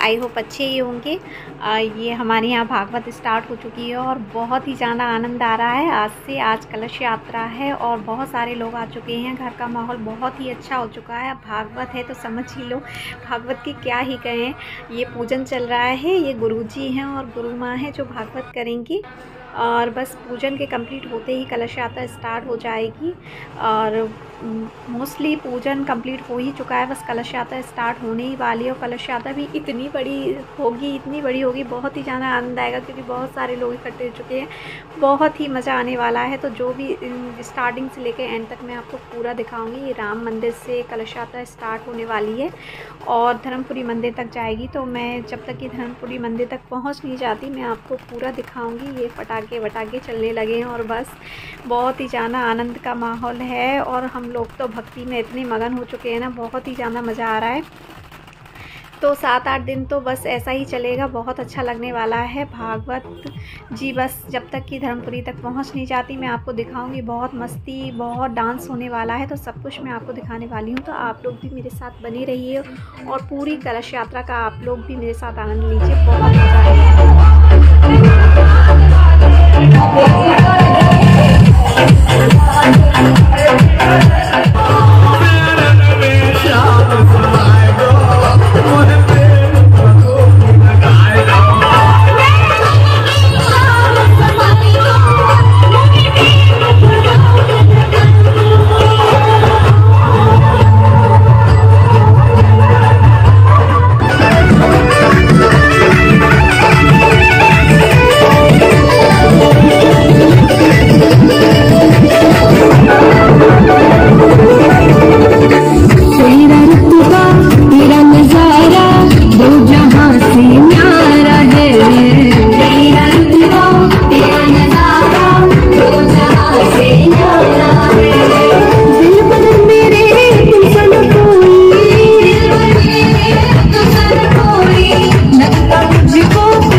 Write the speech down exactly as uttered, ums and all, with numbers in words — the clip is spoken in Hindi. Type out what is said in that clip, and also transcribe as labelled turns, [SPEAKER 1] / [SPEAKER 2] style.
[SPEAKER 1] आई होप अच्छे ही होंगे। ये हमारे यहाँ भागवत स्टार्ट हो चुकी है और बहुत ही ज़्यादा आनंद आ रहा है। आज से आज कलश यात्रा है और बहुत सारे लोग आ चुके हैं। घर का माहौल बहुत ही अच्छा हो चुका है। भागवत है तो समझ ही लो, भागवत की क्या ही कहें। ये पूजन चल रहा है, ये गुरुजी हैं और गुरु माँ हैं जो भागवत करेंगी और बस पूजन के कंप्लीट होते ही कलश यात्रा स्टार्ट हो जाएगी। और मोस्टली पूजन कंप्लीट हो ही चुका है, बस कलश यात्रा स्टार्ट होने ही वाली है। और कलश यात्रा भी इतनी बड़ी होगी, इतनी बड़ी होगी, बहुत ही ज़्यादा आनंद आएगा क्योंकि बहुत सारे लोग इकट्ठे हो चुके हैं। बहुत ही मज़ा आने वाला है। तो जो भी स्टार्टिंग से लेकर एंड तक मैं आपको पूरा दिखाऊंगी। ये राम मंदिर से कलश यात्रा स्टार्ट होने वाली है और धर्मपुरी मंदिर तक जाएगी। तो मैं जब तक कि धर्मपुरी मंदिर तक पहुँच नहीं जाती मैं आपको पूरा दिखाऊँगी। ये पटाखे वटाखे चलने लगे हैं और बस बहुत ही ज़्यादा आनंद का माहौल है। और हम लोग तो भक्ति में इतने मगन हो चुके हैं ना, बहुत ही ज़्यादा मज़ा आ रहा है। तो सात आठ दिन तो बस ऐसा ही चलेगा, बहुत अच्छा लगने वाला है भागवत जी। बस जब तक कि धर्मपुरी तक पहुंच नहीं जाती मैं आपको दिखाऊंगी। बहुत मस्ती, बहुत डांस होने वाला है, तो सब कुछ मैं आपको दिखाने वाली हूं। तो आप लोग भी मेरे साथ बने रहिए और पूरी कलश यात्रा का आप लोग भी मेरे साथ आनंद लीजिए। बहुत मज़ा आएगा।
[SPEAKER 2] को